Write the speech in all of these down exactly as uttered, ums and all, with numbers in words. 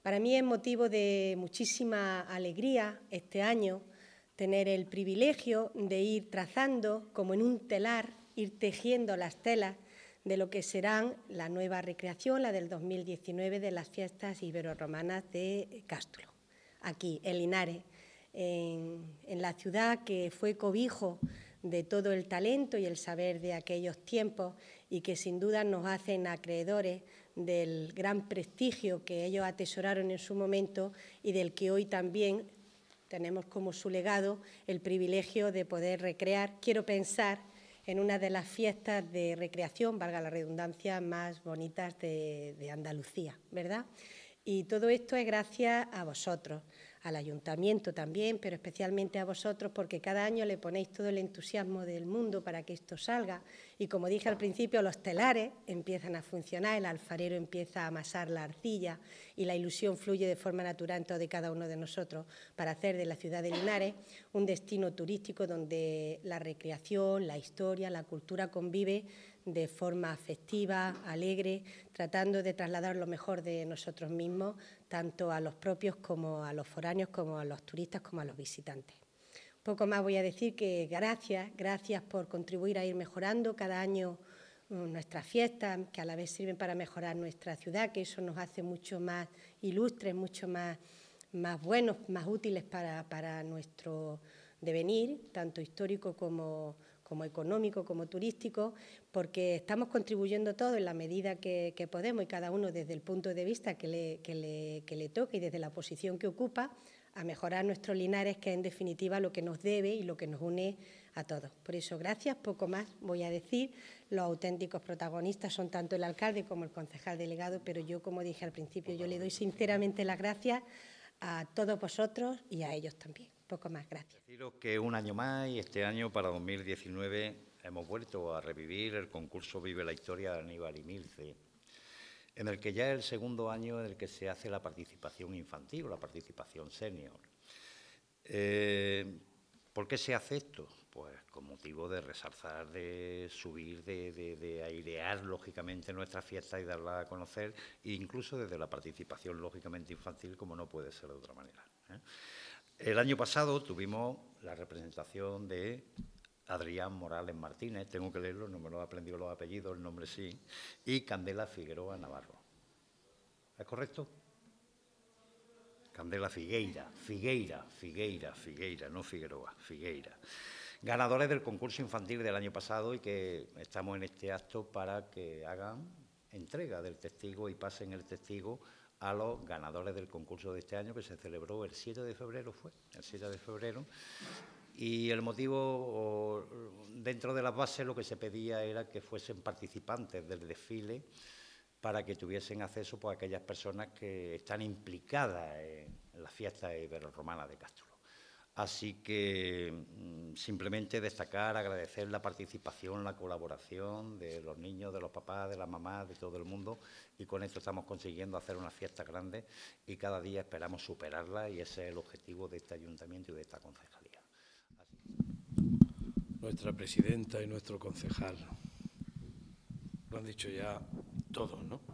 Para mí es motivo de muchísima alegría este año tener el privilegio de ir trazando, como en un telar, ir tejiendo las telas de lo que serán la nueva recreación, la del dos mil diecinueve, de las fiestas iberorromanas de Cástulo, aquí en Linares, en, en la ciudad que fue cobijo de todo el talento y el saber de aquellos tiempos y que sin duda nos hacen acreedores del gran prestigio que ellos atesoraron en su momento y del que hoy también tenemos como su legado el privilegio de poder recrear. Quiero pensar en una de las fiestas de recreación, valga la redundancia, más bonitas de, de Andalucía, ¿verdad? Y todo esto es gracias a vosotros, al ayuntamiento también, pero especialmente a vosotros, porque cada año le ponéis todo el entusiasmo del mundo para que esto salga. Y como dije al principio, los telares empiezan a funcionar, el alfarero empieza a amasar la arcilla y la ilusión fluye de forma natural en todo de cada uno de nosotros para hacer de la ciudad de Linares un destino turístico donde la recreación, la historia, la cultura convive de forma afectiva, alegre, tratando de trasladar lo mejor de nosotros mismos, tanto a los propios como a los foráneos, como a los turistas, como a los visitantes. Poco más voy a decir que gracias, gracias por contribuir a ir mejorando cada año nuestras fiestas, que a la vez sirven para mejorar nuestra ciudad, que eso nos hace mucho más ilustres, mucho más, más buenos, más útiles para, para nuestro devenir, tanto histórico como como económico, como turístico, porque estamos contribuyendo todo en la medida que, que podemos y cada uno desde el punto de vista que le, que, le, que le toque y desde la posición que ocupa, a mejorar nuestros Linares, que es en definitiva lo que nos debe y lo que nos une a todos. Por eso, gracias, poco más voy a decir. Los auténticos protagonistas son tanto el alcalde como el concejal delegado, pero yo, como dije al principio, yo le doy sinceramente las gracias a todos vosotros y a ellos también. Poco más, gracias. Deciros que un año más y este año, para dos mil diecinueve, hemos vuelto a revivir el concurso Vive la Historia de Aníbal y Milce, en el que ya es el segundo año en el que se hace la participación infantil, la participación senior. Eh, ¿Por qué se hace esto? Pues con motivo de resalzar, de subir, de, de, de airear, lógicamente, nuestra fiesta y darla a conocer, e incluso desde la participación, lógicamente, infantil, como no puede ser de otra manera, ¿eh? El año pasado tuvimos la representación de Adrián Morales Martínez, tengo que leerlo, no me lo he aprendido los apellidos, el nombre sí, y Candela Figueroa Navarro. ¿Es correcto? Candela Figueira, Figueira, Figueira, Figueira, no Figueroa, Figueira. Ganadores del concurso infantil del año pasado y que estamos en este acto para que hagan entrega del testigo y pasen el testigo a los ganadores del concurso de este año, que se celebró el siete de febrero, fue, el siete de febrero, y el motivo, dentro de las bases, lo que se pedía era que fuesen participantes del desfile para que tuviesen acceso pues, a aquellas personas que están implicadas en la fiesta iberorromana de Cástulo. Así que simplemente destacar, agradecer la participación, la colaboración de los niños, de los papás, de las mamás, de todo el mundo, y con esto estamos consiguiendo hacer una fiesta grande y cada día esperamos superarla y ese es el objetivo de este ayuntamiento y de esta concejalía. Así. Nuestra presidenta y nuestro concejal lo han dicho ya todos, ¿no?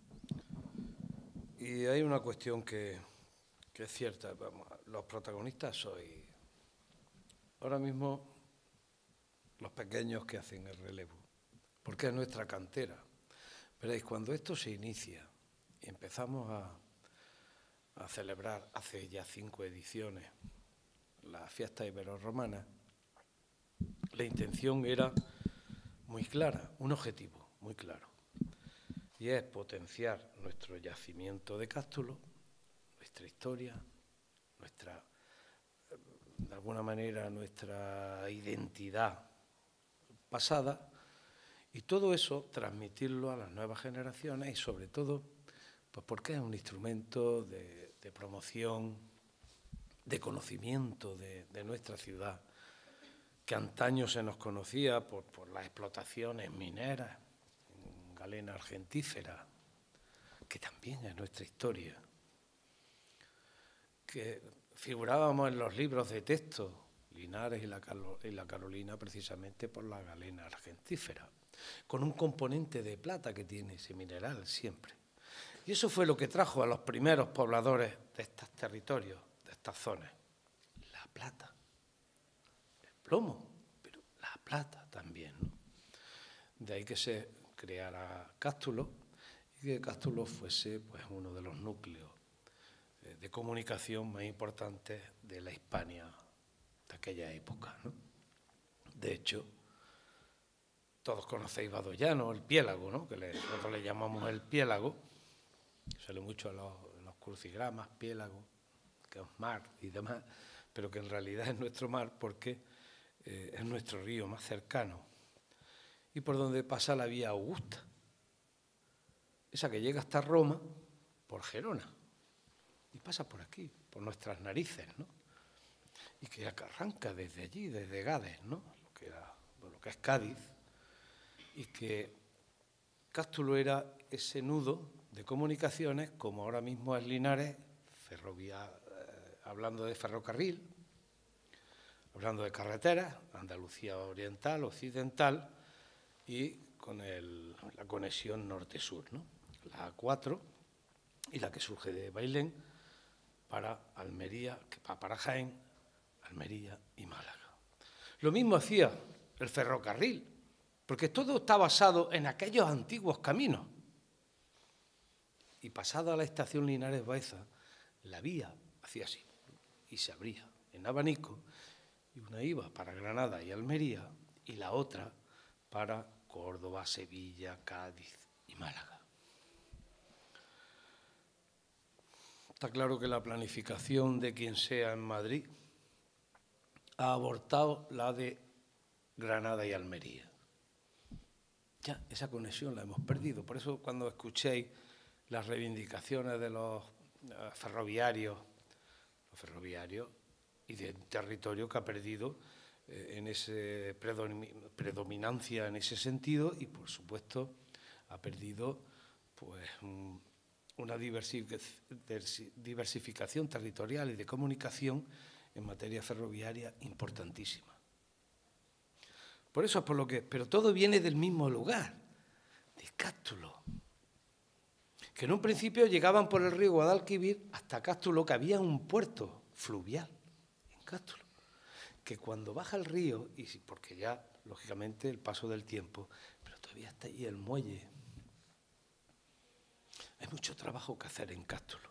Y hay una cuestión que, que es cierta, vamos, los protagonistas sois ahora mismo los pequeños que hacen el relevo, porque es nuestra cantera. Veréis, cuando esto se inicia y empezamos a, a celebrar hace ya cinco ediciones la fiesta iberorromana, la intención era muy clara, un objetivo muy claro, y es potenciar nuestro yacimiento de Cástulo, nuestra historia, nuestra, de alguna manera, nuestra identidad pasada, y todo eso transmitirlo a las nuevas generaciones y, sobre todo, pues porque es un instrumento de, de promoción, de conocimiento de, de nuestra ciudad, que antaño se nos conocía por, por las explotaciones mineras, en galena argentífera, que también es nuestra historia, que figurábamos en los libros de texto, Linares y la, y la Carolina, precisamente por la galena argentífera, con un componente de plata que tiene ese mineral siempre. Y eso fue lo que trajo a los primeros pobladores de estos territorios, de estas zonas. La plata, el plomo, pero la plata también, ¿no? De ahí que se creara Cástulo y que Cástulo fuese pues, uno de los núcleos de comunicación más importantes de la Hispania de aquella época, ¿no? De hecho, todos conocéis Badollano, el Piélago, ¿no? Que le, nosotros le llamamos el Piélago, sale mucho en los, en los crucigramas, Piélago, que es mar y demás, pero que en realidad es nuestro mar porque eh, es nuestro río más cercano y por donde pasa la vía Augusta, esa que llega hasta Roma por Gerona y pasa por aquí, por nuestras narices, ¿no? Y que arranca desde allí, desde Gades, ¿no? Lo que, era, lo que es Cádiz, y que Cástulo era ese nudo de comunicaciones, como ahora mismo es Linares, ferrovía, eh, hablando de ferrocarril, hablando de carreteras, Andalucía oriental, occidental, y con el, la conexión norte-sur, ¿no? La A cuatro y la que surge de Bailén para Almería, para Jaén, Almería y Málaga. Lo mismo hacía el ferrocarril, porque todo está basado en aquellos antiguos caminos. Y pasada la estación Linares Baeza, la vía hacía así, y se abría en abanico, y una iba para Granada y Almería, y la otra para Córdoba, Sevilla, Cádiz y Málaga. Está claro que la planificación de quien sea en Madrid ha abortado la de Granada y Almería. Ya, esa conexión la hemos perdido. Por eso cuando escuchéis las reivindicaciones de los ferroviarios, los ferroviarios y de territorio que ha perdido eh, en esa predominancia en ese sentido y, por supuesto, ha perdido pues, un, una diversificación territorial y de comunicación en materia ferroviaria importantísima. Por eso es por lo que, pero todo viene del mismo lugar, de Cástulo, que en un principio llegaban por el río Guadalquivir hasta Cástulo, que había un puerto fluvial en Cástulo, que cuando baja el río, y porque ya, lógicamente, el paso del tiempo, pero todavía está ahí el muelle. Hay mucho trabajo que hacer en Cástulo.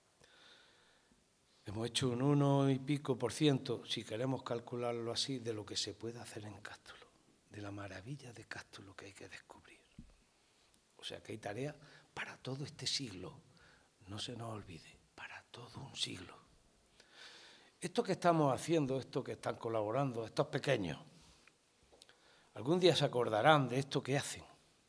Hemos hecho un uno y pico por ciento, si queremos calcularlo así, de lo que se puede hacer en Cástulo, de la maravilla de Cástulo que hay que descubrir. O sea que hay tarea para todo este siglo, no se nos olvide, para todo un siglo. Esto que estamos haciendo, esto que están colaborando, estos pequeños, algún día se acordarán de esto que hacen.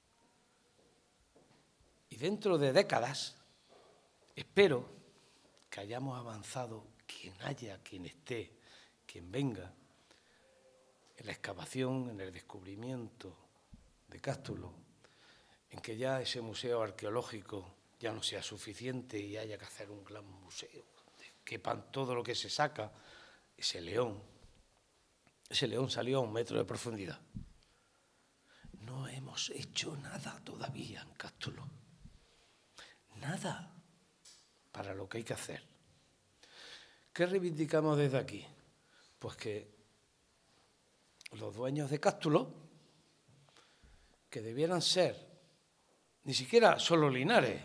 Y dentro de décadas, espero que hayamos avanzado, quien haya, quien esté, quien venga, en la excavación, en el descubrimiento de Cástulo, en que ya ese museo arqueológico ya no sea suficiente y haya que hacer un gran museo, que quepan todo lo que se saca, ese león, ese león salió a un metro de profundidad. No hemos hecho nada todavía en Cástulo, nada para lo que hay que hacer. ¿Qué reivindicamos desde aquí? Pues que los dueños de Cástulo, que debieran ser ni siquiera solo Linares,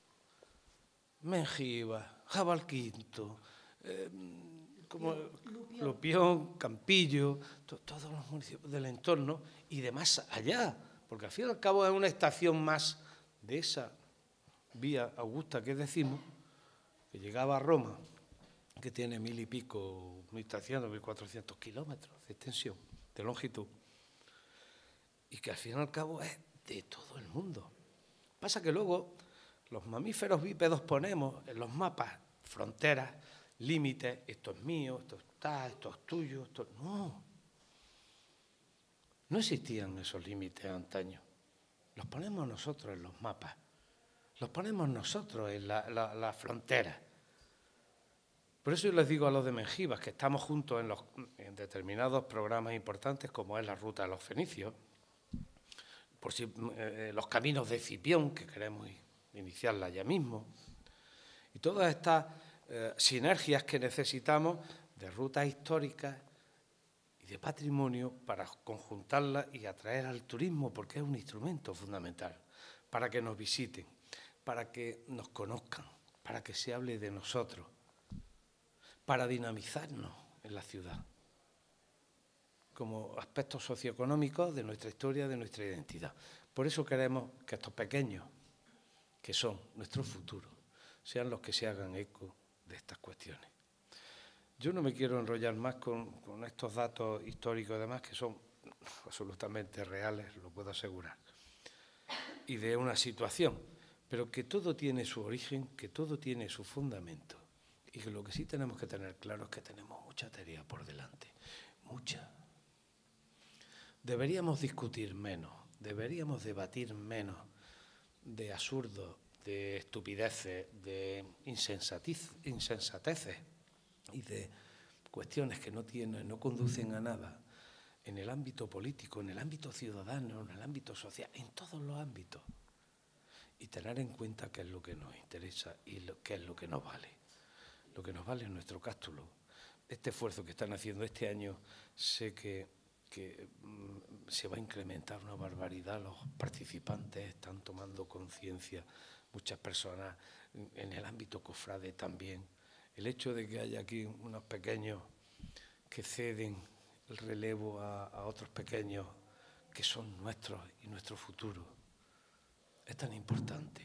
Mengíbar, Jabalquinto, eh, como Lupión. Lupión, Campillo, to, todos los municipios del entorno y de más allá, porque al fin y al cabo es una estación más de esa vía Augusta que decimos, que llegaba a Roma, que tiene mil y pico, mil trescientos, mil cuatrocientos kilómetros de extensión, de longitud, y que al fin y al cabo es de todo el mundo. Pasa que luego los mamíferos bípedos ponemos en los mapas fronteras, límites, esto es mío, esto está, esto es tuyo, esto... No, no existían esos límites antaño. Los ponemos nosotros en los mapas, los ponemos nosotros en la, la, la frontera. Por eso yo les digo a los de Mengíbar que estamos juntos en, los, en determinados programas importantes como es la Ruta de los Fenicios, por si, eh, los caminos de Cipión que queremos ir iniciarla ya mismo. Y todas estas eh, sinergias que necesitamos de rutas históricas y de patrimonio para conjuntarlas y atraer al turismo, porque es un instrumento fundamental, para que nos visiten, para que nos conozcan, para que se hable de nosotros, para dinamizarnos en la ciudad, como aspectos socioeconómicos de nuestra historia, de nuestra identidad. Por eso queremos que estos pequeños, que son nuestro futuro, sean los que se hagan eco de estas cuestiones. Yo no me quiero enrollar más con, con estos datos históricos, además, que son absolutamente reales, lo puedo asegurar, y de una situación, pero que todo tiene su origen, que todo tiene su fundamento, y que lo que sí tenemos que tener claro es que tenemos mucha tarea por delante, mucha. Deberíamos discutir menos, deberíamos debatir menos de absurdos, de estupideces, de insensateces y de cuestiones que no tienen, no conducen a nada en el ámbito político, en el ámbito ciudadano, en el ámbito social, en todos los ámbitos. Y tener en cuenta qué es lo que nos interesa y lo, qué es lo que nos vale. Lo que nos vale es nuestro cástulo. Este esfuerzo que están haciendo este año, sé que, que mm, se va a incrementar una barbaridad. Los participantes están tomando conciencia, muchas personas en el ámbito cofrade también. El hecho de que haya aquí unos pequeños que ceden el relevo a, a otros pequeños que son nuestros y nuestro futuro es tan importante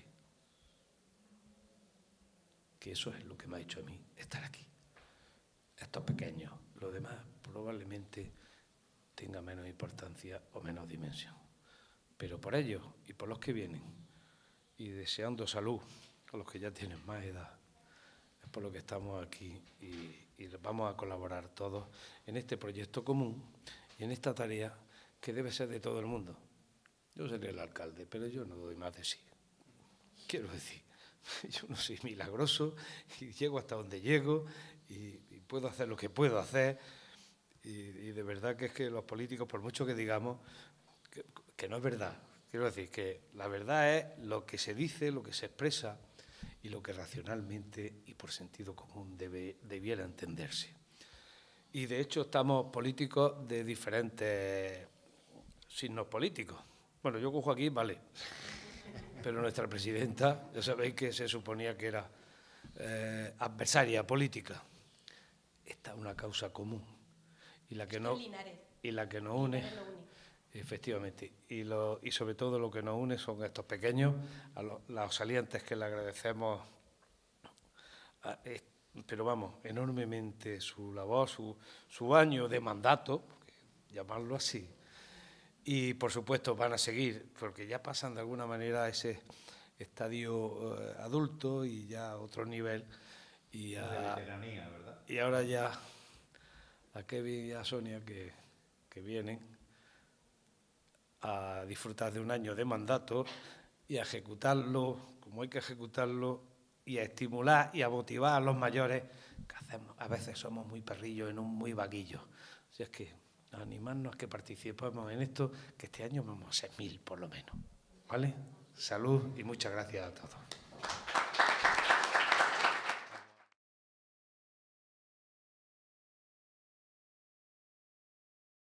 que eso es lo que me ha hecho a mí estar aquí. Estos pequeños, lo demás probablemente tenga menos importancia o menos dimensión. Pero por ellos y por los que vienen, y deseando salud a los que ya tienen más edad, es por lo que estamos aquí y, y vamos a colaborar todos en este proyecto común y en esta tarea que debe ser de todo el mundo. Yo seré el alcalde, pero yo no doy más de sí. Quiero decir, yo no soy milagroso y llego hasta donde llego y, y puedo hacer lo que puedo hacer y, y de verdad que es que los políticos, por mucho que digamos, que, que no es verdad. Quiero decir que la verdad es lo que se dice, lo que se expresa y lo que racionalmente y por sentido común debe, debiera entenderse. Y de hecho estamos políticos de diferentes signos políticos. Bueno, yo cojo aquí, vale, pero nuestra presidenta, ya sabéis que se suponía que era eh, adversaria política. Esta es una causa común y la que no y la que nos une, efectivamente, y, lo, y sobre todo lo que nos une son estos pequeños, a los, los salientes que le agradecemos, a, eh, pero vamos, enormemente su labor, su, su año de mandato, llamarlo así. Y, por supuesto, van a seguir, porque ya pasan de alguna manera a ese estadio eh, adulto y ya a otro nivel. Y, a, de veteranía, ¿verdad? Y ahora ya a Kevin y a Sonia que, que vienen a disfrutar de un año de mandato y a ejecutarlo como hay que ejecutarlo y a estimular y a motivar a los mayores, que hacemos, a veces somos muy perrillos en un muy vaguillo. Así es que animarnos a que participemos en esto, que este año vamos a ser mil por lo menos. ¿Vale? Salud y muchas gracias a todos.